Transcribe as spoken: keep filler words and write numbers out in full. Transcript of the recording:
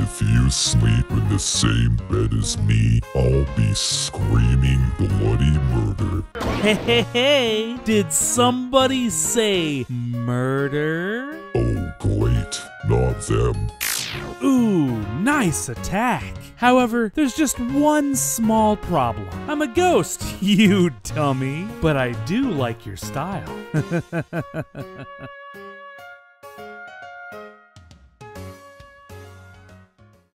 If you sleep in the same bed as me, I'll be screaming bloody murder. Hey, hey, hey! Did somebody say murder? Oh, great. Not them. Ooh, nice attack. However, there's just one small problem. I'm a ghost, you dummy. But I do like your style.